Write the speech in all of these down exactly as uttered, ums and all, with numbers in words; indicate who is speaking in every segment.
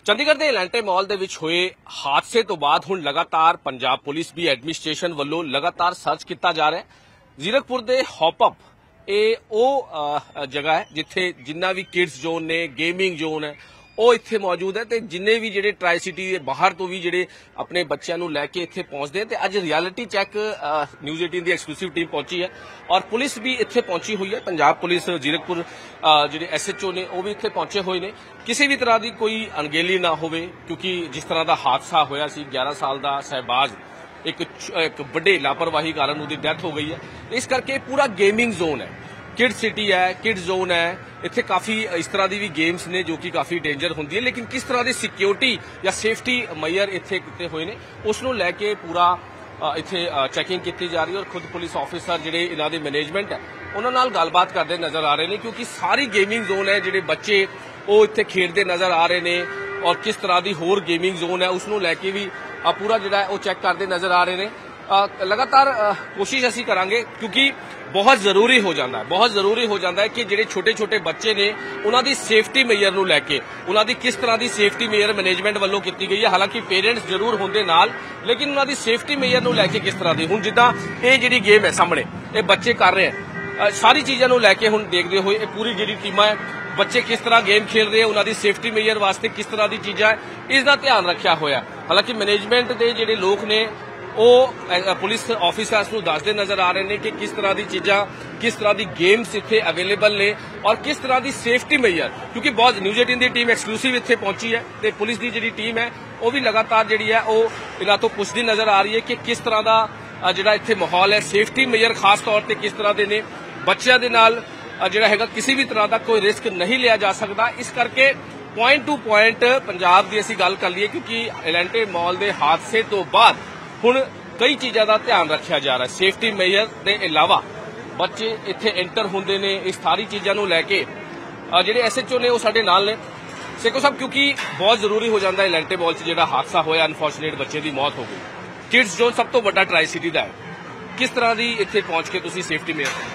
Speaker 1: ਚੰਡੀਗੜ੍ਹ ਦੇ ਐਲੈਂਟੇ ਮਾਲ ਦੇ ਵਿੱਚ ਹੋਏ ਹਾਦਸੇ ਤੋਂ ਬਾਅਦ ਹੁਣ ਲਗਾਤਾਰ ਪੰਜਾਬ ਪੁਲਿਸ ਵੀ ਐਡਮਿਨਿਸਟ੍ਰੇਸ਼ਨ ਵੱਲੋਂ ਲਗਾਤਾਰ ਸਰਚ ਕੀਤਾ ਜਾ ਰਿਹਾ ਹੈ। ਜ਼ੀਰਕਪੁਰ ਦੇ ਹੌਪ ਅਪ ਇਹ ਉਹ ਜਗ੍ਹਾ ਹੈ ਜਿੱਥੇ ਜਿੰਨਾ ਵੀ ਕਿਡਸ ਜ਼ੋਨ ਨੇ, ਗੇਮਿੰਗ ਜ਼ੋਨ ਹੈ, ਉਹ ਇੱਥੇ ਮੌਜੂਦ ਹੈ ਤੇ ਜਿੰਨੇ ਵੀ ਜਿਹੜੇ ਟਰਾਈ ਸਿਟੀ ਦੇ ਬਾਹਰ ਤੋਂ ਵੀ ਜਿਹੜੇ ਆਪਣੇ ਬੱਚਿਆਂ ਨੂੰ ਲੈ ਕੇ ਇੱਥੇ ਪਹੁੰਚਦੇ ਤੇ ਅੱਜ ਰਿਐਲਿਟੀ ਚੈੱਕ ਨਿਊਜ਼ ਅਠਾਰਾਂ ਦੀ ਐਕਸਕਲੂਸਿਵ ਟੀਮ ਪਹੁੰਚੀ ਹੈ ਔਰ ਪੁਲਿਸ ਵੀ ਇੱਥੇ ਪਹੁੰਚੀ ਹੋਈ ਹੈ। ਪੰਜਾਬ ਪੁਲਿਸ ਜ਼ੀਰਕਪੁਰ ਜਿਹੜੇ ਐਸਐਚਓ ਨੇ ਉਹ ਵੀ ਇੱਥੇ ਪਹੁੰਚੇ ਹੋਏ ਨੇ। ਕਿਸੇ ਵੀ ਤਰ੍ਹਾਂ ਦੀ ਕੋਈ ਅਣਗਹਿਲੀ ਨਾ ਹੋਵੇ ਕਿਉਂਕਿ ਜਿਸ ਤਰ੍ਹਾਂ ਦਾ ਹਾਦਸਾ ਹੋਇਆ ਸੀ ਗਿਆਰਾਂ ਸਾਲ ਦਾ ਸਹਿਬਾਜ਼ ਇੱਕ ਇੱਕ ਵੱਡੇ ਲਾਪਰਵਾਹੀ ਕਾਰਨ ਉਹਦੀ ਡੈਥ ਹੋ ਗਈ ਹੈ। ਇਸ ਕਰਕੇ ਪੂਰਾ ਗੇਮਿੰਗ ਜ਼ੋਨ ਹੈ, ਕਿਡ ਸਿਟੀ ਹੈ, ਕਿਡ ਜ਼ੋਨ ਹੈ। ਇੱਥੇ ਕਾਫੀ ਇਸ ਤਰ੍ਹਾਂ ਦੀ ਵੀ ਗੇम्स ਨੇ ਜੋ ਕਿ ਕਾਫੀ ਡੇਂਜਰ ਹੁੰਦੀ ਹੈ, ਲੇਕਿਨ ਕਿਸ ਤਰ੍ਹਾਂ ਦੀ ਸਿਕਿਉਰਿਟੀ ਜਾਂ ਸੇਫਟੀ ਮਈਅਰ ਇੱਥੇ ਕੀਤੇ ਹੋਏ ਨੇ ਉਸ ਨੂੰ ਲੈ ਕੇ ਪੂਰਾ ਇੱਥੇ ਚੈਕਿੰਗ ਕੀਤੀ ਜਾ ਰਹੀ ਹੈ ਔਰ ਖੁਦ ਪੁਲਿਸ ਆਫੀਸਰ ਜਿਹੜੇ ਇਹਨਾਂ ਦੇ ਮੈਨੇਜਮੈਂਟ ਹੈ ਉਹਨਾਂ ਨਾਲ ਗੱਲਬਾਤ ਕਰਦੇ ਨਜ਼ਰ ਆ ਰਹੇ ਨੇ ਕਿਉਂਕਿ ਸਾਰੀ ਗੇਮਿੰਗ ਜ਼ੋਨ ਹੈ, ਜਿਹੜੇ ਬੱਚੇ ਉਹ ਇੱਥੇ ਖੇਡਦੇ ਨਜ਼ਰ ਆ ਰਹੇ ਨੇ ਔਰ ਕਿਸ ਤਰ੍ਹਾਂ ਦੀ ਹੋਰ ਗੇਮਿੰਗ ਜ਼ੋਨ ਹੈ ਉਸ ਨੂੰ ਲੈ ਕੇ ਵੀ ਪੂਰਾ ਜਿਹੜਾ ਉਹ ਚੈੱਕ ਕਰਦੇ ਨਜ਼ਰ ਆ ਰਹੇ ਨੇ। ਲਗਾਤਾਰ ਕੋਸ਼ਿਸ਼ ਅਸੀਂ ਕਰਾਂਗੇ ਕਿਉਂਕਿ ਬਹੁਤ ਜ਼ਰੂਰੀ ਹੋ ਜਾਂਦਾ ਹੈ ਬਹੁਤ ਜ਼ਰੂਰੀ ਹੋ ਜਾਂਦਾ ਹੈ ਕਿ ਜਿਹੜੇ ਛੋਟੇ ਛੋਟੇ ਬੱਚੇ ਨੇ ਉਹਨਾਂ ਦੀ ਸੇਫਟੀ ਮੇਜਰ ਨੂੰ ਲੈ ਕੇ ਉਹਨਾਂ ਦੀ ਕਿਸ ਤਰ੍ਹਾਂ ਦੀ ਸੇਫਟੀ ਮੇਜਰ ਮੈਨੇਜਮੈਂਟ ਵੱਲੋਂ ਕੀਤੀ ਗਈ ਹੈ। ਹਾਲਾਂਕਿ ਪੇਰੈਂਟਸ ਜ਼ਰੂਰ ਹੁੰਦੇ ਨਾਲ, ਲੇਕਿਨ ਉਹਨਾਂ ਦੀ ਸੇਫਟੀ ਮੇਜਰ ਨੂੰ ਲੈ ਕੇ ਕਿਸ ਤਰ੍ਹਾਂ ਦੀ ਹੁਣ ਜਿੱਦਾਂ ਇਹ ਜਿਹੜੀ ਗੇਮ ਹੈ ਸਾਹਮਣੇ ਇਹ ਬੱਚੇ ਕਰ ਰਹੇ ਹੈ, ਸਾਰੀ ਚੀਜ਼ਾਂ ਨੂੰ ਲੈ ਕੇ ਹੁਣ ਦੇਖਦੇ ਹੋਏ ਇਹ ਪੂਰੀ ਜਿਹੜੀ ਟੀਮਾਂ ਹੈ ਬੱਚੇ ਕਿਸ ਤਰ੍ਹਾਂ ਗੇਮ ਖੇਡ ਰਹੇ ਉਹਨਾਂ ਦੀ ਸੇਫਟੀ ਮੇਜਰ ਵਾਸਤੇ ਕਿਸ ਤਰ੍ਹਾਂ ਦੀ ਚੀਜ਼ਾਂ ਹੈ ਇਸ ਦਾ ਧਿਆਨ ਰੱਖਿਆ ਹੋਇਆ। ਹਾਲਾਂਕਿ ਮੈਨੇਜਮੈਂਟ ਦੇ ਜਿਹੜੇ ਲੋਕ ਨੇ ਉਹ ਪੁਲਿਸ ਆਫੀਸਰਸ ਨੂੰ ਦੱਸਦੇ ਨਜ਼ਰ ਆ ਰਹੇ ਨੇ ਕਿ ਕਿਸ ਤਰ੍ਹਾਂ ਦੀ ਚੀਜ਼ਾਂ ਕਿਸ ਤਰ੍ਹਾਂ ਦੀ ਗੇਮਸ ਇੱਥੇ ਅਵੇਲੇਬਲ ਨੇ ਔਰ ਕਿਸ ਤਰ੍ਹਾਂ ਦੀ ਸੇਫਟੀ ਮੇਜਰ ਕਿਉਂਕਿ ਬਹੁਤ ਨਿਊਜ਼ ਅਠਾਰਾਂ ਦੀ ਟੀਮ ਐਕਸਕਲੂਸਿਵ ਇੱਥੇ ਪਹੁੰਚੀ ਹੈ ਤੇ ਪੁਲਿਸ ਦੀ ਜਿਹੜੀ ਟੀਮ ਹੈ ਉਹ ਵੀ ਲਗਾਤਾਰ ਜਿਹੜੀ ਹੈ ਉਹ ਇਹਨਾਂ ਤੋਂ ਪੁੱਛਦੀ ਨਜ਼ਰ ਆ ਰਹੀ ਹੈ ਕਿ ਕਿਸ ਤਰ੍ਹਾਂ ਦਾ ਜਿਹੜਾ ਇੱਥੇ ਮਾਹੌਲ ਹੈ, ਸੇਫਟੀ ਮੇਜਰ ਖਾਸ ਤੌਰ ਤੇ ਕਿਸ ਤਰ੍ਹਾਂ ਦੇ ਨੇ। ਬੱਚਿਆਂ ਦੇ ਨਾਲ ਜਿਹੜਾ ਹੈਗਾ ਕਿਸੇ ਵੀ ਤਰ੍ਹਾਂ ਦਾ ਕੋਈ ਰਿਸਕ ਨਹੀਂ ਲਿਆ ਜਾ ਸਕਦਾ। ਇਸ ਕਰਕੇ ਪੁਆਇੰਟ ਟੂ ਪੁਆਇੰਟ ਪੰਜਾਬ ਦੀ ਅਸੀਂ ਗੱਲ ਕਰ ਲਈਏ ਕਿਉਂਕਿ ਐਲੈਂਟੇ ਮਾਲ ਦੇ ਹਾਦਸੇ ਤੋਂ ਬਾਅਦ ਹੁਣ ਕਈ ਚੀਜ਼ਾਂ ਦਾ ਧਿਆਨ ਰੱਖਿਆ ਜਾ ਰਿਹਾ। ਸੇਫਟੀ ਮੇਜਰ ਦੇ ਇਲਾਵਾ ਬੱਚੇ ਇੱਥੇ ਐਂਟਰ ਹੁੰਦੇ ਨੇ, ਇਸ ਸਾਰੀ ਚੀਜ਼ਾਂ ਨੂੰ ਲੈ ਕੇ ਜਿਹੜੇ ਐਸਐਚਓ ਨੇ ਉਹ ਸਾਡੇ ਨਾਲ ਨੇ। ਸੇਖੋ ਸਾਹਿਬ ਕਿਉਂਕਿ ਬਹੁਤ ਜ਼ਰੂਰੀ ਹੋ ਜਾਂਦਾ ਐਲੈਂਟੇ ਮਾਲ 'ਚ ਜਿਹੜਾ ਹਾਦਸਾ ਹੋਇਆ ਅਨਫੋਰਚੂਨੇਟ ਬੱਚੇ ਦੀ ਮੌਤ ਹੋ ਗਈ, ਕਿਡਸ ਜ਼ੋਨ ਸਭ ਤੋਂ ਵੱਡਾ ਟਰਾਈ ਸਿਟੀ ਦਾ ਹੈ, ਕਿਸ ਤਰ੍ਹਾਂ ਦੀ ਇੱਥੇ ਪਹੁੰਚ ਕੇ ਤੁਸੀਂ ਸੇਫਟੀ ਮੇਜਰ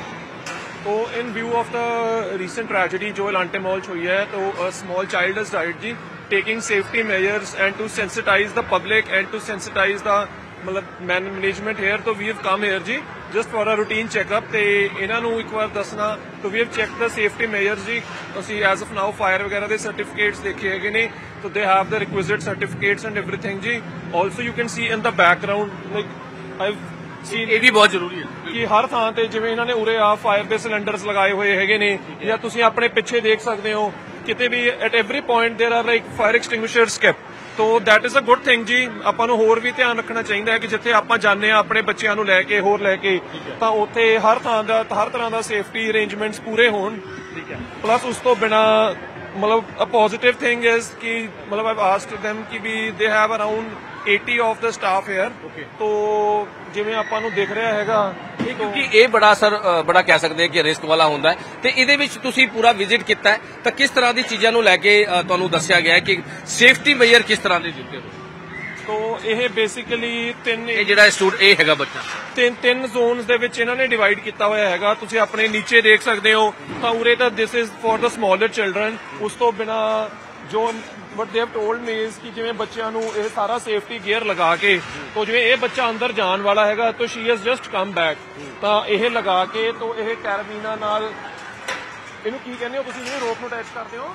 Speaker 2: तो in view of the recent tragedy जो एलांटे मॉल हुई है तो a small child has died जी, taking safety measures and to sensitize the public and to sensitize the मतलब मैन मैनेजमेंट हेयर तो वी हैव कम हेयर जी just for a routine checkup ते इन्हां नूं एक बार दसना तो we have check the safety measures जी। असीं एज ऑफ नाउ फायर वगैरह दे सर्टिफिकेट्स देखे हैगे ने तो they have the requisite certificates and everything जी। Also you can see in the background like I
Speaker 1: ਇਹ ਵੀ ਬਹੁਤ ਜ਼ਰੂਰੀ ਹੈ
Speaker 2: ਕਿ ਹਰ ਥਾਂ ਤੇ ਜਿਵੇਂ ਇਹਨਾਂ ਨੇ ਉਰੇ ਆ ਫਾਇਰ ਦੇ ਸਿਲੰਡਰਸ ਲਗਾਏ ਹੋਏ ਹੈਗੇ ਨੇ ਜਾਂ ਤੁਸੀਂ ਆਪਣੇ ਪਿੱਛੇ ਦੇਖ ਸਕਦੇ ਹੋ ਕਿਤੇ ਵੀ at every point there are like fire extinguishers kept. ਤੋ that is a good thing ਜੀ। ਆਪਾਂ ਨੂੰ ਹੋਰ ਵੀ ਧਿਆਨ ਰੱਖਣਾ ਚਾਹੀਦਾ ਹੈ ਕਿ ਜਿੱਥੇ ਆਪਾਂ ਜਾਂਦੇ ਆ ਆਪਣੇ ਬੱਚਿਆਂ ਨੂੰ ਲੈ ਕੇ ਹੋਰ ਲੈ ਕੇ ਤਾਂ ਉੱਥੇ ਹਰ ਥਾਂ ਦਾ ਹਰ ਤਰ੍ਹਾਂ ਦਾ ਸੇਫਟੀ ਅਰੇਂਜਮੈਂਟਸ ਪੂਰੇ ਹੋਣ। ਠੀਕ ਹੈ। ਪਲੱਸ ਉਸ ਤੋਂ ਬਿਨਾ ਮਤਲਬ ਅ ਪੋਜ਼ਿਟਿਵ ਥਿੰਗ ਇਜ਼ ਕਿ ਮਤਲਬ ਆਈਵ ਆਸਕਡ them ਕਿ ਵੀ they have around eighty of the staff here तो ਜਿਵੇਂ ਆਪਾਂ ਨੂੰ ਦਿਖ ਰਿਹਾ ਹੈਗਾ
Speaker 1: ਕਿਉਂਕਿ ਇਹ ਬੜਾ ਸਰ ਬੜਾ ਕਹਿ ਸਕਦੇ ਕਿ ਰਿਸਕ ਵਾਲਾ ਹੁੰਦਾ ਹੈ ਤੇ ਇਹਦੇ ਵਿੱਚ ਤੁਸੀਂ ਪੂਰਾ ਵਿਜ਼ਿਟ ਕੀਤਾ ਹੈ ਤਾਂ ਕਿਸ ਤਰ੍ਹਾਂ ਦੀ ਚੀਜ਼ਾਂ ਨੂੰ ਲੈ ਕੇ ਤੁਹਾਨੂੰ ਦੱਸਿਆ ਗਿਆ ਹੈ ਕਿ ਸੇਫਟੀ ਮੇਜਰ ਕਿਸ ਤਰ੍ਹਾਂ ਦੇ ਦਿੱਤੇ ਹੋ।
Speaker 2: ਤੋ ਇਹ ਬੇਸਿਕਲੀ ਤਿੰਨ
Speaker 1: ਇਹ ਜਿਹੜਾ ਸਟੂਡੈਂਟ ਇਹ ਹੈਗਾ ਬੱਚਾ
Speaker 2: ਤਿੰਨ ਤਿੰਨ ਜ਼ੋਨਸ ਦੇ ਵਿੱਚ ਇਹਨਾਂ ਨੇ ਡਿਵਾਈਡ ਕੀਤਾ ਹੋਇਆ ਹੈਗਾ। ਤੁਸੀਂ ਆਪਣੇ ਨੀਚੇ ਦੇਖ ਸਕਦੇ ਹੋ ਤਾਂ ਉਰੇ ਤਾਂ this is for the smaller children. ਉਸ ਤੋਂ ਬਿਨਾ ਜੋ but they have told me ਇਸ ਕਿ ਜਿਵੇਂ ਬੱਚਿਆਂ ਨੂੰ ਇਹ ਸਾਰਾ ਸੇਫਟੀ ਗੇਅਰ ਲਗਾ ਕੇ ਤੋ ਜਿਵੇਂ ਇਹ ਬੱਚਾ ਅੰਦਰ ਜਾਣ ਵਾਲਾ ਹੈਗਾ ਤਾਂ she has just come back ਤਾਂ ਇਹ ਲਗਾ ਕੇ ਤੋ ਇਹ ਕੈਰਬੀਨਾ ਨਾਲ ਇਹਨੂੰ ਕੀ ਕਹਿੰਦੇ ਹੋ ਤੁਸੀਂ, ਜਿਹਨੂੰ ਰੋਪ ਨੂੰ ਅਟੈਚ ਕਰਦੇ ਹੋ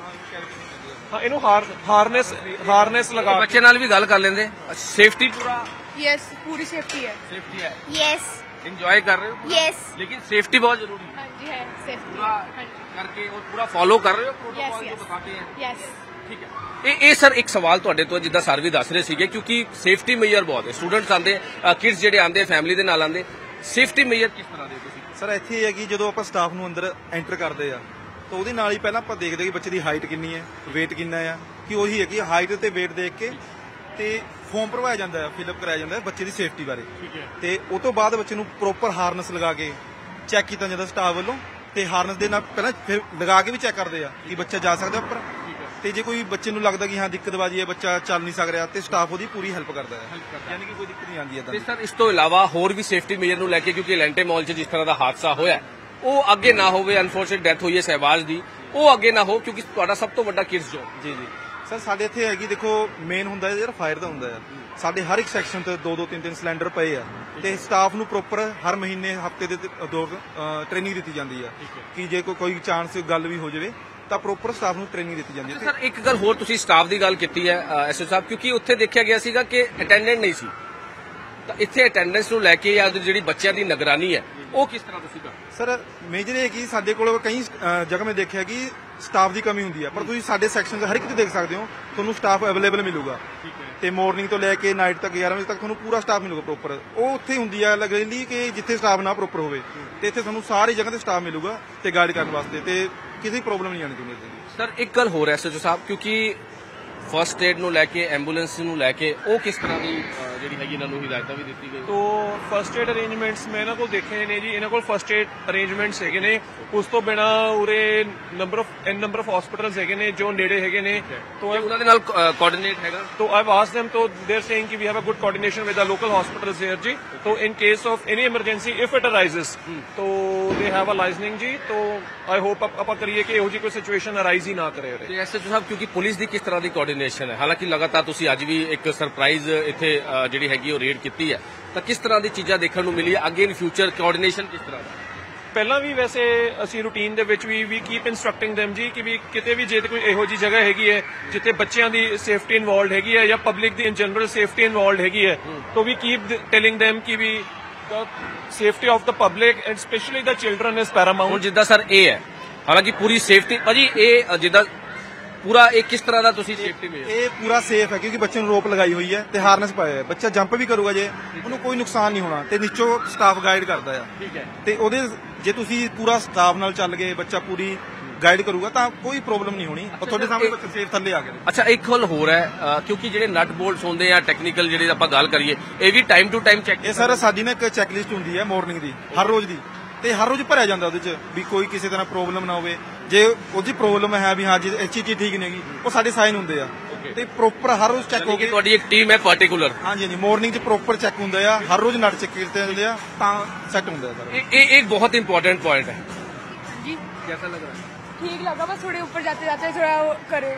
Speaker 2: ਹਾਂ ਇਹਨੂੰ ਹਾਰਨੈਸ ਹਾਰਨੈਸ ਲਗਾ
Speaker 1: ਬੱਚੇ ਨਾਲ ਵੀ ਗੱਲ ਕਰ ਲੈਂਦੇ। ਸੇਫਟੀ ਪੂਰਾ
Speaker 3: यस पूरी सेफ्टी है
Speaker 1: ਸੇਫਟੀ ਹੈ
Speaker 3: यस
Speaker 1: ਇੰਜॉय कर रहे हो
Speaker 3: यस
Speaker 1: लेकिन सेफ्टी बहुत जरूरी है।
Speaker 3: हाँ जी है सेफ्टी
Speaker 1: पूरा करके और पूरा फॉलो कर रहे हो प्रोटोकॉल जो बताते हैं।
Speaker 3: यस
Speaker 1: ਠੀਕ ਹੈ। ਇਹ ਇਹ ਸਰ ਇੱਕ ਸਵਾਲ ਤੁਹਾਡੇ ਤੋਂ ਜਿੱਦਾਂ ਸਰ ਵੀ ਦੱਸ ਰਹੇ ਸੀਗੇ ਕਿਉਂਕਿ ਸੇਫਟੀ ਮੇਜਰ ਬਹੁਤ ਹੈ, ਸਟੂਡੈਂਟਸ ਆਉਂਦੇ ਕਿਡਸ ਜਿਹੜੇ ਆਉਂਦੇ ਫੈਮਿਲੀ ਦੇ ਨਾਲ ਆਉਂਦੇ, ਸੇਫਟੀ ਮੇਜਰ ਕਿਸ ਤਰ੍ਹਾਂ ਦੇ ਤੁਸੀਂ?
Speaker 4: ਸਰ ਇੱਥੇ ਇਹ ਹੈ ਕਿ ਜਦੋਂ ਆਪਾਂ ਸਟਾਫ ਨੂੰ ਅੰਦਰ ਐਂਟਰ ਕਰਦੇ ਆ ਤਾਂ ਉਹਦੇ ਨਾਲ ਹੀ ਪਹਿਲਾਂ ਆਪਾਂ ਦੇਖਦੇ ਕਿ ਬੱਚੇ ਦੀ ਹਾਈਟ ਕਿੰਨੀ ਹੈ, weight ਕਿੰਨਾ ਆ, ਕਿ ਉਹੀ ਹੈ ਕਿ ਹਾਈਟ ਤੇ weight ਦੇਖ ਕੇ ਤੇ ਫਾਰਮ ਭਰਵਾਇਆ ਜਾਂਦਾ ਹੈ, ਫਿਲਅਪ ਕਰਾਇਆ ਜਾਂਦਾ ਹੈ ਬੱਚੇ ਦੀ ਸੇਫਟੀ ਬਾਰੇ। ਤੇ ਉਹ ਤੋਂ ਬਾਅਦ ਬੱਚੇ ਨੂੰ ਪ੍ਰੋਪਰ ਹਾਰਨੈਸ ਲਗਾ ਕੇ ਚੈੱਕ ਕੀਤਾ ਜਾਂਦਾ ਸਟਾਫ ਵੱਲੋਂ ਤੇ ਹਾਰਨੈਸ ਦੇ ਨਾਲ ਪਹਿਲਾਂ ਫਿਰ ਲਗਾ ਕੇ ਵੀ ਚੈੱਕ ਕਰਦੇ ਆ ਕਿ ਬੱਚਾ ਜਾ ਸਕਦਾ ਉੱਪਰ ਤੇ ਜੇ ਕੋਈ ਬੱਚੇ ਨੂੰ ਲੱਗਦਾ ਕਿ ਹਾਂ ਦਿੱਕਤਬਾਜੀ ਹੈ ਬੱਚਾ ਚੱਲ ਨਹੀਂ ਸਕ ਰਿਹਾ ਤੇ ਸਟਾਫ ਉਹਦੀ ਪੂਰੀ ਹੈਲਪ ਕਰਦਾ ਹੈ, ਯਾਨੀ ਕਿ ਕੋਈ ਦਿੱਕਤ ਨਹੀਂ ਆਉਂਦੀ
Speaker 1: ਤੇ ਸਰ ਇਸ ਤੋਂ ਇਲਾਵਾ ਹੋਰ ਵੀ ਸੇਫਟੀ ਮੇਜਰ ਨੂੰ ਲੈ ਕੇ ਕਿਉਂਕਿ ਐਲੈਂਟੇ ਮਾਲ 'ਚ ਜਿਸ ਤਰ੍ਹਾਂ ਦਾ ਹਾਦਸਾ ਹੋਇਆ ਉਹ ਅੱਗੇ ਨਾ ਹੋਵੇ, ਅਨਫੋਰਚੂਨੇਟ ਡੈਥ ਹੋਈ ਹੈ ਸਹਿਬਾਜ਼ ਦੀ, ਉਹ ਅੱਗੇ ਨਾ ਹੋ ਕਿਉਂਕਿ ਤੁਹਾਡਾ ਸਭ ਤੋਂ ਵੱਡਾ ਕਿਡਸ ਜ਼ੋਨ
Speaker 4: ਜੀ ਜੀ ਸਰ ਸਾਡੇ ਇੱਥੇ ਹੈਗੀ ਦੇਖੋ ਮੇਨ ਹੁੰਦਾ ਜਿਹੜਾ ਫਾਇਰ ਦਾ ਹੁੰਦਾ ਆ ਸਾਡੇ ਹਰ ਇੱਕ ਸੈਕਸ਼ਨ ਤੇ ਦੋ ਦੋ ਤਿੰਨ ਤਿੰਨ ਸਿਲੰਡਰ ਪਏ ਆ ਤੇ ਸਟਾਫ ਨੂੰ ਪ੍ਰੋਪਰ ਹਰ ਮਹੀਨੇ ਹਫਤੇ ਦੇ ਤੇ ਦੋ ਟ੍ਰੇਨਿੰਗ ਦਿੱਤੀ ਜਾਂਦੀ ਆ ਕਿ ਜੇ ਕੋਈ ਕੋਈ ਚਾਂਸ ਗੱਲ ਵੀ ਹੋ ਜਾਵੇ ਤਾਂ ਪ੍ਰੋਪਰ ਸਟਾਫ ਨੂੰ ਟ੍ਰੇਨਿੰਗ ਦਿੱਤੀ ਜਾਂਦੀ ਹੈ।
Speaker 1: ਸਰ ਇੱਕ ਗੱਲ ਹੋਰ ਤੁਸੀਂ ਸਟਾਫ ਦੀ ਗੱਲ ਕੀਤੀ ਹੈ ਐਸਓ ਸਾਹਿਬ, ਕਿਉਂਕਿ ਉੱਥੇ ਦੇਖਿਆ ਗਿਆ ਸੀਗਾ ਕਿ ਅਟੈਂਡੈਂਟ ਨਹੀਂ ਸੀ, ਤਾਂ ਇੱਥੇ ਅਟੈਂਡੈਂਸ ਨੂੰ ਲੈ ਕੇ ਜਾਂ ਜਿਹੜੀ ਬੱਚਿਆਂ ਦੀ ਨਿਗਰਾਨੀ ਹੈ ਉਹ ਕਿਸ ਤਰ੍ਹਾਂ ਤੁਸੀਂ ਕਰਦੇ?
Speaker 4: ਸਰ ਮੇਜਰ ਇਹ ਕਿ ਸਾਡੇ ਕੋਲ ਕਈ ਅ, ਜਗ੍ਹਾ ਮੈਂ ਦੇਖਿਆ ਕਿ ਸਟਾਫ ਦੀ ਕਮੀ ਹੁੰਦੀ ਹੈ, ਪਰ ਤੁਸੀਂ ਸਾਡੇ ਸੈਕਸ਼ਨ 'ਚ ਹਰ ਇੱਕ 'ਚ ਦੇਖ ਸਕਦੇ ਹੋ ਤੁਹਾਨੂੰ ਸਟਾਫ ਅਵੇਲੇਬਲ ਮਿਲੂਗਾ ਤੇ ਮਾਰਨਿੰਗ ਤੋਂ ਲੈ ਕੇ ਨਾਈਟ ਤੱਕ ਗਿਆਰਾਂ ਵਜੇ ਤੱਕ ਤੁਹਾਨੂੰ ਪੂਰਾ ਸਟਾਫ ਮਿਲੂਗਾ ਪ੍ਰੋਪਰ। ਉਹ ਉੱਥੇ ਹੁੰਦੀ ਹੈ ਲੱਗਦੀ ਕਿ ਜਿੱਥੇ ਸਟਾਫ ਨਾ ਪ੍ਰੋਪਰ ਹੋਵੇ ਤੇ ਇੱਥੇ ਤੁਹਾਨੂੰ ਸਾਰੀ ਜਗ੍ਹਾ ਤੇ ਸਟਾਫ ਮਿਲੂਗਾ ਤੇ ਗਾਈਡ ਕਰਨ ਵਾਸਤੇ ਤੇ ਕਿਸੇ ਪ੍ਰੋਬਲਮ ਨਹੀਂ ਆਣੀ ਚਾਹੀਦੀ।
Speaker 1: ਸਰ ਇੱਕ ਗੱਲ ਹੋਰ ਹੈ ਐਸਓ ਸਾਹਿਬ, ਕਿਉਂਕਿ ਫਸਟ ਏਡ ਨੂੰ ਲੈ ਕੇ ਐਂਬੂਲੈਂਸ ਨੂੰ ਲੈ ਕੇ ਉਹ ਕਿਸ ਤਰ੍ਹਾਂ ਦੀ ਅ, ਜਿਹੜੀ ਹੈਗੀ ਇਹਨਾਂ ਨੂੰ ਹਿਦਾਇਤਾਂ ਵੀ ਦਿੱਤੀ ਗਈ?
Speaker 2: ਤੋ ਫਸਟ ਏਡ ਅਰੇਂਜਮੈਂਟਸ ਮੈਂ ਇਹਨਾਂ ਕੋਲ ਦੇਖੇ ਨੇ ਜੀ, ਇਹਨਾਂ ਕੋਲ ਫਸਟ ਏਡ ਅਰੇਂਜਮੈਂਟਸ ਹੈਗੇ ਨੇ। ਉਸ ਤੋਂ ਬਿਨਾ ਉਰੇ number of an number of hospitals ਹੈਗੇ ਨੇ ਜੋ ਨੇੜੇ ਹੈਗੇ ਨੇ। ਤੋ
Speaker 1: ਤੇ ਉਹਨਾਂ ਦੇ ਨਾਲ ਕੋਆਰਡੀਨੇਟ ਹੈਗਾ?
Speaker 2: So I've asked them, so they're saying that we have a good coordination with the local hospitals here, ji. So in case of any emergency, if it arises, so they have a licensing, ji. So I hope ਆਪਾਂ ਕਰੀਏ ਕਿ ਇਹੋ ਜਿਹੀ ਕੋਈ situation arise ਹੀ ਨਾ ਕਰੇ ਉਰੇ।
Speaker 1: ਤੇ ਐਸਓ ਸਾਹਿਬ ਕਿਉਂਕਿ ਪੁਲਿਸ ਦੀ ਕਿਸ ਤਰ੍ਹਾਂ ਦੀ ਕੋਆਰਡੀਨੇਸ਼ਨ ਹੈ? ਹਾਲਾਂਕਿ ਲਗਾਤਾਰ ਤੁਸੀਂ ਅੱਜ ਵੀ ਇੱਕ ਸਰਪ੍ਰਾਈਜ਼ ਇੱਥੇ ਅ, ਜਿਹੜੀ ਹੈਗੀ ਉਹ ਰੇਡ ਕੀਤੀ ਹੈ, ਤਾਂ ਕਿਸ ਤਰ੍ਹਾਂ ਦੀ ਚੀਜ਼ਾਂ ਦੇਖਣ ਨੂੰ ਮਿਲੀ ਹੈ? ਅੱਗੇ ਇਨ ਫਿਊਚਰ ਕੋਆਰਡੀਨੇਸ਼ਨ ਕਿਸ ਤਰ੍ਹਾਂ ਦਾ?
Speaker 2: ਪਹਿਲਾਂ ਵੀ ਵੈਸੇ ਅਸੀਂ ਰੂਟੀਨ ਦੇ ਵਿੱਚ ਵੀ ਵੀ ਕੀਪ ਇਨਸਟਰਕਟਿੰਗ them ਜੀ ਕਿ ਵੀ ਕਿਤੇ ਵੀ ਜੇ ਕੋਈ ਇਹੋ ਜਿਹੀ ਜਗ੍ਹਾ ਹੈਗੀ ਹੈ ਜਿੱਥੇ ਬੱਚਿਆਂ ਦੀ ਸੇਫਟੀ ਇਨਵੋਲਡ ਹੈਗੀ ਹੈ ਜਾਂ ਪਬਲਿਕ ਦੀ ਇਨ ਜਨਰਲ ਸੇਫਟੀ ਇਨਵੋਲਡ ਹੈਗੀ ਹੈ, ਤਾਂ ਵੀ ਕੀਪ ਟੈਲਿੰਗ them ਕਿ ਵੀ the safety of the public and especially the children is
Speaker 1: ਹੁਣ
Speaker 2: paramount।
Speaker 1: ਜਿੱਦਾਂ ਸਰ ਇਹ ਹੈ, ਹਾਲਾਂਕਿ ਪੂਰੀ ਸੇਫਟੀ ਭਾਜੀ ਇਹ ਅ, ਜਿੱਦਾਂ ਪੂਰਾ ਇਹ ਕਿਸ ਤਰ੍ਹਾਂ ਦਾ ਤੁਸੀਂ ਸੇਫਟੀ ਮੇਜਰ?
Speaker 4: ਇਹ ਪੂਰਾ ਸੇਫ ਹੈ ਕਿਉਂਕਿ ਬੱਚੇ ਨੂੰ ਰੋਪ ਲਗਾਈ ਹੋਈ ਹੈ ਤੇ ਹਾਰਨੈਸ ਪਾਇਆ ਹੈ। ਬੱਚਾ ਜੰਪ ਵੀ ਕਰੂਗਾ ਜੇ ਉਹਨੂੰ ਕੋਈ ਨੁਕਸਾਨ ਨਹੀਂ ਹੋਣਾ ਤੇ ਨੀਚੋਂ ਸਟਾਫ ਗਾਈਡ ਕਰਦਾ ਆ।
Speaker 1: ਠੀਕ ਹੈ।
Speaker 4: ਤੇ ਉਹਦੇ ਜੇ ਤੁਸੀਂ ਪੂਰਾ ਸਟਾਫ ਨਾਲ ਚੱਲ ਗਏ ਬੱਚਾ ਪੂਰੀ ਗਾਈਡ ਕਰੂਗਾ ਤਾਂ ਕੋਈ ਪ੍ਰੋਬਲਮ ਨਹੀਂ ਹੋਣੀ। ਉਹ ਤੁਹਾਡੇ ਸਾਹਮਣੇ ਬੱਚਾ ਸੇਫ ਥੱਲੇ ਆ ਗਿਆ।
Speaker 1: ਅੱਛਾ ਇੱਕ ਗੱਲ ਹੋਰ ਹੈ ਅ, ਕਿਉਂਕਿ ਜਿਹੜੇ ਨਟ ਬੋਲਟਸ ਹੁੰਦੇ ਆ ਟੈਕਨੀਕਲ ਜਿਹੜੇ ਆਪਾਂ ਗੱਲ ਕਰੀਏ ਇਹ ਵੀ ਟਾਈਮ ਟੂ ਟਾਈਮ ਚੈੱਕ
Speaker 4: ਇਹ ਸਰ ਸਾਡੀ ਨਾ ਇੱਕ ਚੈੱਕ ਲਿਸਟ ਹੁੰਦੀ ਹੈ ਮਾਰਨਿੰਗ ਦੀ ਹਰ ਰੋਜ਼ ਦੀ ਤੇ ਹਰ ਰੋਜ਼ ਭਰਿਆ ਜਾਂਦਾ ਉਹਦੇ ਚ ਵੀ ਕੋਈ ਕਿਸੇ ਤਰ੍ਹਾਂ ਪ੍ਰੋਬਲਮ ਨਾ ਹੋਵੇ। ਜੇ ਉਹਦੀ ਪ੍ਰੋਬਲਮ ਹੈ ਵੀ ਹਾਂ ਜੀ ਇਹ ਚੀਜ਼ ਠੀਕ ਨਹੀਂ ਹੈਗੀ ਉਹ ਸਾਡੇ ਸਾਈਨ ਹੁੰਦੇ ਆ ਤੇ ਪ੍ਰੋਪਰ ਹਰ ਰੋਜ਼ ਚੈੱਕ ਹੋ
Speaker 1: ਕਿ
Speaker 4: ਕੇ
Speaker 1: ਤੁਹਾਡੀ ਇੱਕ ਟੀਮ ਹੈ ਪਾਰਟਿਕੂਲਰ।
Speaker 4: ਹਾਂਜੀ ਹਾਂਜੀ ਮਾਰਨਿੰਗ ਚ ਪ੍ਰੋਪਰ ਚੈੱਕ ਹੁੰਦੇ ਆ ਹਰ ਰੋਜ਼ ਨਟ ਚੈੱਕ ਕੀਤੇ ਜਾਂਦੇ ਆ ਤਾਂ ਸੈੱਟ ਹੁੰਦਾ ਸਰ।
Speaker 1: ਇਹ ਇਹ एक बहुत इंपॉर्टेंट पॉइंट है।
Speaker 3: जी
Speaker 1: कैसा लग रहा है?
Speaker 3: ठीक लगा, बस थोड़े ऊपर जाते जाते थोड़ा वो करे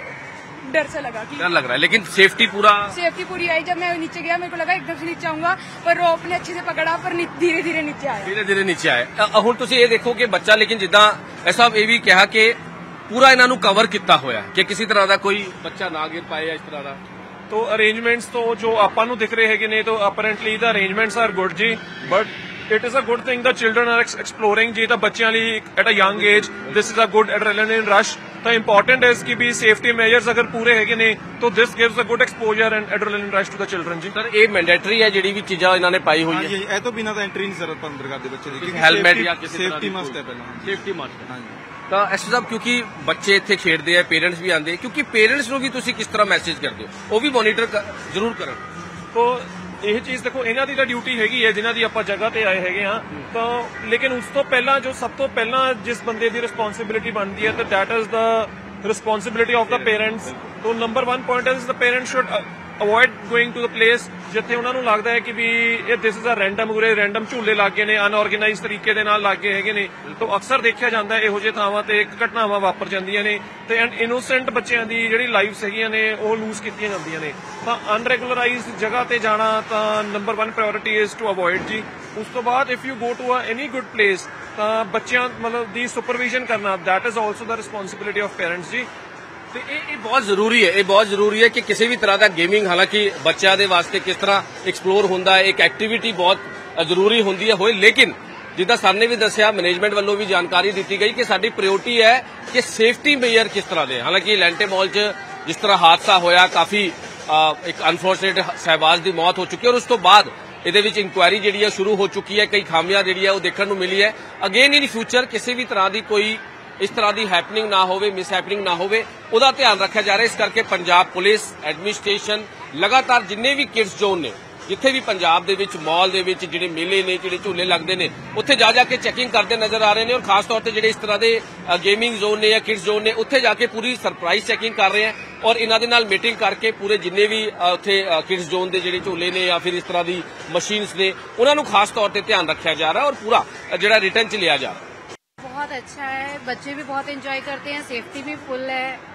Speaker 3: डर से लगा कि
Speaker 1: डर लग रहा है लेकिन सेफ्टी पूरा
Speaker 3: सेफ्टी पूरी आई। जब मैं नीचे गया मेरे को लगा एकदम से नीचे आऊंगा, पर रोप ने अच्छे से पकड़ा पर धीरे धीरे नीचे आया।
Speaker 1: धीरे धीरे नीचे आए। ਅ, ਹੁਣ ਤੁਸੀਂ ਇਹ ਦੇਖੋ ਕਿ ਬੱਚਾ ਲੇਕਿਨ ਜਿੱਦਾਂ ਐਸਾ ਇਹ ਵੀ ਕਿਹਾ ਕਿ ਪੂਰਾ ਇਹਨਾਂ ਨੂੰ ਕਵਰ ਕੀਤਾ ਹੋਇਆ ਕਿ ਕਿਸੇ ਤਰ੍ਹਾਂ ਦਾ ਕੋਈ ਬੱਚਾ ਨਾ ਗਿਰ ਪਾਏ ਇਸ ਤਰ੍ਹਾਂ ਦਾ।
Speaker 2: ਤੋ ਅਰੇਂਜਮੈਂਟਸ ਤੋਂ ਜੋ ਆਪਾਂ ਨੂੰ ਦਿਖ ਰਹੇ ਹੈਗੇ ਨੇ ਤਾਂ apparently the arrangements are good ਜੀ, but it is a good thing the children are exploring ਜੀ। ਤਾਂ ਬੱਚਿਆਂ ਲਈ at a young age this is a good adrenaline rush. ਤਾਂ ਇੰਪੋਰਟੈਂਟ ਹੈ ਕਿ ਵੀ ਸੇਫਟੀ ਮੈਜਰਸ ਅਗਰ ਪੂਰੇ ਹੈਗੇ ਨੇ ਤਾਂ this gives a good exposure and adrenaline rush to the children ਜੀ।
Speaker 1: ਸਰ ਇਹ ਮੈਂਡੇਟਰੀ ਹੈ ਜਿਹੜੀ ਵੀ ਚੀਜ਼ਾਂ ਇਹਨਾਂ ਨੇ ਪਾਈ ਹੋਈ
Speaker 4: ਹਾਂਜੀ
Speaker 1: ਹੈ?
Speaker 4: ਹਾਂਜੀ, ਇਹ ਤੋਂ ਬਿਨਾਂ ਤਾਂ ਐਂਟਰੀ ਨਹੀਂ ਸਰ ਆਪਾਂ ਅੰਦਰ ਕਰਦੇ ਬੱਚੇ ਦੀ ਕਿਉਂਕਿ
Speaker 1: ਹੈਲਮਟ ਜਾਂ ਕਿਸੇ ਤਰ੍ਹਾਂ
Speaker 4: ਸੇਫਟੀ
Speaker 1: ਦੀ
Speaker 4: ਮਸਟ ਹੈ ਪਹਿਲਾਂ।
Speaker 1: Safety must.
Speaker 4: ਹਾਂਜੀ
Speaker 1: ਤਾਂ ਐਸਓ ਸਾਹਿਬ ਕਿਉਂਕਿ ਬੱਚੇ ਇੱਥੇ ਖੇਡਦੇ ਆ ਪੇਰੈਂਟਸ ਵੀ ਆਉਂਦੇ, ਕਿਉਂਕਿ ਪੇਰੈਂਟਸ ਨੂੰ ਵੀ ਤੁਸੀਂ ਕਿਸ ਤਰ੍ਹਾਂ ਮੈਸੇਜ ਕਰਦੇ ਹੋ ਉਹ ਵੀ ਮੋਨੀਟਰ ਜ਼ਰੂਰ ਕਰਨ?
Speaker 2: ਤੋ ਇਹ ਚੀਜ਼ ਦੇਖੋ ਇਹਨਾਂ ਦੀ ਤਾਂ ਡਿਊਟੀ ਹੈਗੀ ਹੈ ਜਿਨ੍ਹਾਂ ਦੀ ਆਪਾਂ ਜਗ੍ਹਾ ਤੇ ਆਏ ਹੈਗੇ ਹਾਂ, ਤਾਂ ਲੇਕਿਨ ਉਸ ਤੋਂ ਪਹਿਲਾਂ ਜੋ ਸਭ ਤੋਂ ਪਹਿਲਾਂ ਜਿਸ ਬੰਦੇ ਦੀ ਰਿਸਪੌਂਸਿਬਿਲਿਟੀ ਬਣਦੀ ਹੈ ਤਾਂ that is the responsibility of the parents. ਤੋ number one point is the parents should avoid going to the place ਜਿੱਥੇ ਉਹਨਾਂ ਨੂੰ ਲੱਗਦਾ ਹੈ ਕਿ ਵੀ ਇਹ ਦਿਸ ਇਜ਼ ਅ ਰੈਂਡਮ ਉਰੇ ਰੈਂਡਮ ਝੂਲੇ ਲੱਗੇ ਨੇ ਅਨਆਰਗੇਨਾਈਜ਼ ਤਰੀਕੇ ਦੇ ਨਾਲ ਲੱਗੇ ਹੈਗੇ ਨੇ। ਤਾਂ ਅਕਸਰ ਦੇਖਿਆ ਜਾਂਦਾ ਹੈ ਇਹੋ ਜਿਹੇ ਥਾਵਾਂ ਤੇ ਇੱਕ ਘਟਨਾਵਾਂ ਵਾਪਰ ਜਾਂਦੀਆਂ ਨੇ ਤੇ ਐਂਡ ਇਨੋਸੈਂਟ ਬੱਚਿਆਂ ਦੀ ਜਿਹੜੀ ਲਾਈਫਸ ਹੈਗੀਆਂ ਨੇ ਉਹ ਲੂਜ਼ ਕੀਤੀਆਂ ਜਾਂਦੀਆਂ ਨੇ। ਤਾਂ ਅਨਰੈਗੂਲਰਾਈਜ਼ਡ ਜਗ੍ਹਾ ਤੇ ਜਾਣਾ ਤਾਂ number one priority is to avoid ਜੀ। ਉਸ ਤੋਂ ਬਾਅਦ if you go to a any good place ਤਾਂ ਬੱਚਿਆਂ ਮਤਲਬ ਦੀ ਸੁਪਰਵਿਜ਼ਨ ਕਰਨਾ that is also the responsibility of parents ਜੀ।
Speaker 1: ਤੇ ਇਹ ਇਹ ਬਹੁਤ ਜ਼ਰੂਰੀ ਹੈ, ਇਹ ਬਹੁਤ ਜ਼ਰੂਰੀ ਹੈ ਕਿ ਕਿਸੇ ਵੀ ਤਰ੍ਹਾਂ ਦਾ ਗੇਮਿੰਗ ਹਾਲਾਂਕਿ ਬੱਚਿਆਂ ਦੇ ਵਾਸਤੇ ਕਿਸ ਤਰ੍ਹਾਂ ਐਕਸਪਲੋਰ ਹੁੰਦਾ ਹੈ ਇੱਕ ਐਕਟੀਵਿਟੀ ਬਹੁਤ ਜ਼ਰੂਰੀ ਹੁੰਦੀ ਹੈ ਹੋਏ, ਲੇਕਿਨ ਜਿੱਦਾਂ ਸਰ ਨੇ ਵੀ ਦੱਸਿਆ ਮੈਨੇਜਮੈਂਟ ਵੱਲੋਂ ਵੀ ਜਾਣਕਾਰੀ ਦਿੱਤੀ ਗਈ ਕਿ ਸਾਡੀ ਪ੍ਰਾਇੋਰਟੀ ਹੈ ਕਿ ਸੇਫਟੀ ਮੇਜਰ ਕਿਸ ਤਰ੍ਹਾਂ ਦੇ। ਹਾਲਾਂਕਿ ਲੈਂਟੇ ਮਾਲ 'ਚ ਜਿਸ ਤਰ੍ਹਾਂ ਹਾਦਸਾ ਹੋਇਆ ਕਾਫੀ ਇੱਕ ਅਨਫੋਰਚੂਨੇਟ ਸਹਿਬਾਜ਼ ਦੀ ਮੌਤ ਹੋ ਚੁੱਕੀ ਹੈ ਔਰ ਉਸ ਤੋਂ ਬਾਅਦ ਇਹਦੇ ਵਿੱਚ ਇਨਕੁਆਇਰੀ ਜਿਹੜੀ ਹੈ ਸ਼ੁਰੂ ਹੋ ਚੁੱਕੀ ਹੈ, ਕਈ ਖਾਮੀਆਂ ਜਿਹੜੀ ਹੈ ਉਹ ਦੇਖਣ ਨੂੰ ਮਿਲੀ ਹੈ। ਅਗੇਨ ਇਨ ਫਿਊਚਰ ਕਿਸੇ ਵੀ ਤਰ੍ਹਾਂ ਦੀ ਕੋਈ ਇਸ ਤਰ੍ਹਾਂ ਦੀ ਹੈਪਨਿੰਗ ਨਾ ਹੋਵੇ, ਮਿਸ ਹੈਪਨਿੰਗ ਨਾ ਹੋਵੇ, ਉਹਦਾ ਧਿਆਨ ਰੱਖਿਆ ਜਾ ਰਿਹਾ। ਇਸ ਕਰਕੇ ਪੰਜਾਬ ਪੁਲਿਸ ਐਡਮਿਨਿਸਟ੍ਰੇਸ਼ਨ ਲਗਾਤਾਰ ਜਿੰਨੇ ਵੀ ਕਿਡਸ ਜ਼ੋਨ ਨੇ ਜਿੱਥੇ ਵੀ ਪੰਜਾਬ ਦੇ ਵਿੱਚ ਮਾਲ ਦੇ ਵਿੱਚ ਜਿਹੜੇ ਮੇਲੇ ਨੇ ਜਿਹੜੇ ਝੂਲੇ ਲੱਗਦੇ ਨੇ ਉੱਥੇ ਜਾ ਜਾ ਕੇ ਚੈਕਿੰਗ ਕਰਦੇ ਨਜ਼ਰ ਆ ਰਹੇ ਨੇ ਔਰ ਖਾਸ ਤੌਰ ਤੇ ਜਿਹੜੇ ਇਸ ਤਰ੍ਹਾਂ ਦੇ ਗੇਮਿੰਗ ਜ਼ੋਨ ਨੇ ਜਾਂ ਕਿਡਸ ਜ਼ੋਨ ਨੇ ਉੱਥੇ ਜਾ ਕੇ ਪੂਰੀ ਸਰਪ੍ਰਾਈਜ਼ ਚੈਕਿੰਗ ਕਰ ਰਹੇ ਆ ਔਰ ਇਹਨਾਂ ਦੇ ਨਾਲ ਮੀਟਿੰਗ ਕਰਕੇ ਪੂਰੇ ਜਿੰਨੇ ਵੀ ਉੱਥੇ ਕਿਡਸ ਜ਼ੋਨ ਦੇ ਜਿਹੜੇ ਝੂਲੇ ਨੇ ਜਾਂ ਫਿਰ ਇਸ ਤਰ੍ਹਾਂ ਦੀ ਮਸ਼ੀਨਸ ਨੇ ਉਹਨਾਂ ਨੂੰ ਖਾਸ ਤੌਰ ਤੇ ਧਿਆਨ ਰੱਖਿਆ ਜਾ ਰਿਹਾ ਔਰ ਪੂਰਾ ਜਿਹੜਾ ਰਿਟਰਨ ਚ ਲਿਆ ਜਾ ਰਿਹਾ।
Speaker 5: बहुत अच्छा है, बच्चे भी बहुत एंजॉय करते हैं, सेफ्टी भी फुल है।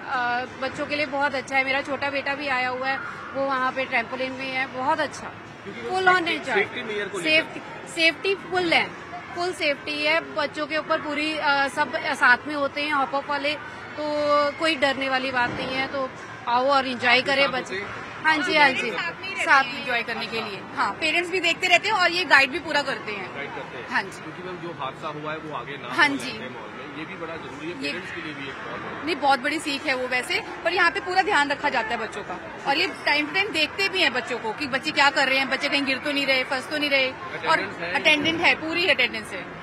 Speaker 5: अ, बच्चों के लिए बहुत अच्छा है। मेरा छोटा बेटा भी आया हुआ है, वो वहाँ पे ट्रैम्पोलिन में है, बहुत अच्छा, full on enjoy.
Speaker 1: Safety measure को लेकर।
Speaker 5: सेफ्टी सेफ्टी फुल है, फुल सेफ्टी है बच्चों के ऊपर पूरी। अ, सब साथ में होते हैं हॉप अप वाले, तो कोई डरने वाली बात नहीं है। तो आओ और एंजॉय करें बच्चे। हाँ जी, हाँ जी, साथ में एंजॉय करने के लिए। हाँ, पेरेंट्स भी देखते रहते हैं और ये गाइड भी पूरा करते हैं।
Speaker 1: गाइड करते हैं।
Speaker 5: हाँ जी।
Speaker 1: क्योंकि मैम जो हादसा हुआ है वो आगे ना
Speaker 5: हाँ
Speaker 1: हो
Speaker 5: जी।
Speaker 1: ऐसे माहौल में, ये भी बड़ा जरूरी है,
Speaker 5: ये-
Speaker 1: पेरेंट्स के लिए भी एक बहुत
Speaker 5: नहीं, बहुत बड़ी सीख है वो वैसे, पर यहाँ पे पूरा ध्यान रखा जाता है बच्चों का। और ये टाइम टू टाइम देखते भी हैं बच्चों को कि बच्चे क्या कर रहे हैं, बच्चे कहीं गिर तो नहीं रहे, फंस तो नहीं रहे। और
Speaker 1: Attendance है।
Speaker 5: अटेंडेंट है, पूरी अटेंडेंस है।